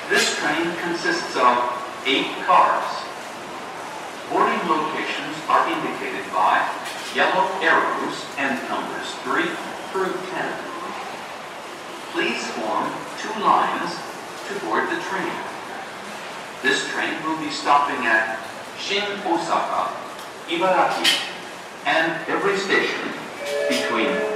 This train consists of 8 cars. Boarding locations are indicated by yellow arrows and numbers 3 through 10. Please form 2 lines to board the train. This train will be stopping at Shin Osaka, Ibaraki, and every station between